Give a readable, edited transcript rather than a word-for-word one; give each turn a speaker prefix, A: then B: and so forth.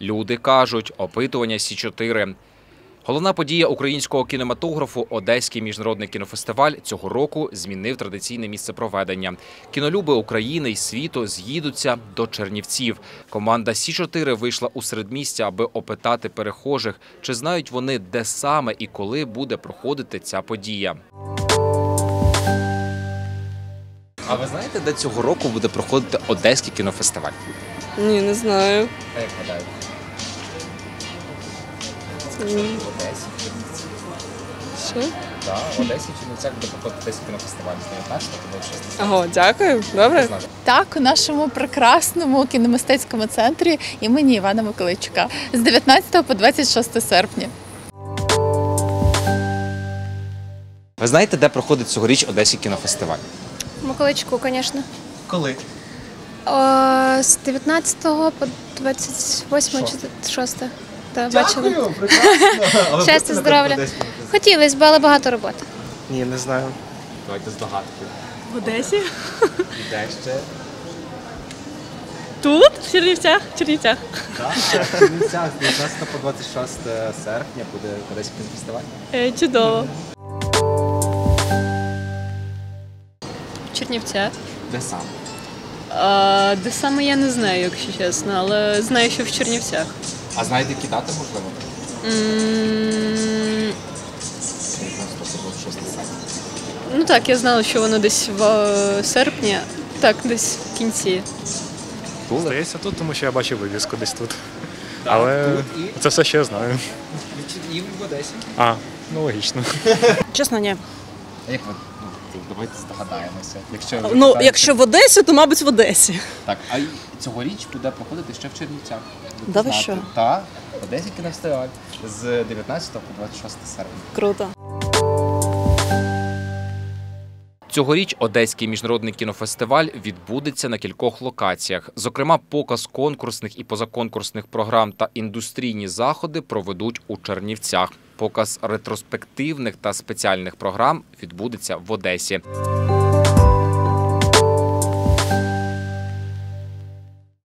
A: Люди кажуть, опитування Сі-4. Головна подія українського кінематографу – Одеський міжнародний кінофестиваль цього року змінив традиційне місце проведення. Кінолюби України й світу з'їдуться до Чернівців. Команда Сі-4 вийшла у середмістя, аби опитати перехожих, чи знають вони, де саме і коли буде проходити ця подія. А ви знаєте, де цього року буде проходити Одеський кінофестиваль?
B: Ні, не знаю.
A: А як гадаєте? В Одесі.
B: Що?
A: Так, в Одесі в Чернівцях буде проходити Одеський кінофестиваль з 19 по 26.
B: Ага, дякую. Добре.
C: Так, у нашому прекрасному кіномистецькому центрі імені Івана Миколайчука з 19 по 26 серпня.
A: Ви знаєте, де проходить цьогоріч Одеський кінофестиваль?
D: Миколайчуку, звісно.
A: Коли?
D: З 19 по 28 чи 6. Та, бачили.
A: Дякую, прекрасно.
D: Щастя, здоров'я. Хотілося б, але багато роботи.
E: Ні, не знаю.
A: Давайте здогадки.
B: В Одесі?
A: І де ще?
B: Тут? В Чернівцях? В Чернівцях.
A: Так, в Чернівцях з 19 по 26 серпня буде Одеський кінофестиваль.
B: Чудово.
F: В Чернівцях.
A: Де саме?
F: Де саме я не знаю, якщо чесно, але знаю, що в Чернівцях.
A: А знаєте, які дати, можливо? 19 по 26 серпня.
F: Ну так, я знала, що воно десь в серпні, так, десь в кінці.
E: Здається, тут, тому що я бачив вивіску десь тут. Але
A: тут
E: це все, що я знаю.
A: І в Одесі.
E: Ну логічно.
B: Чесно, ні.
A: А як ви? Давайте здогадаємося.
B: Якщо в Одесі, то, мабуть, в Одесі.
A: Так, а цьогоріч буде проходити ще в Чернівцях.
B: Да ви що?
A: Так, Одеський кінофестиваль з 19 по 26 серпня.
B: Круто.
A: Цьогоріч Одеський міжнародний кінофестиваль відбудеться на кількох локаціях. Зокрема, показ конкурсних і позаконкурсних програм та індустрійні заходи проведуть у Чернівцях. Показ ретроспективних та спеціальних програм відбудеться в Одесі.